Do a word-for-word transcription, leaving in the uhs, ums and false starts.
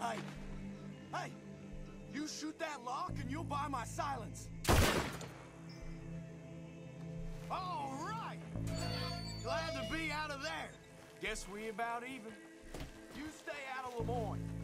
Hey! Hey! You shoot that lock and you'll buy my silence. All right! Glad to be out of there. Guess we about even. You stay out of Lemoyne.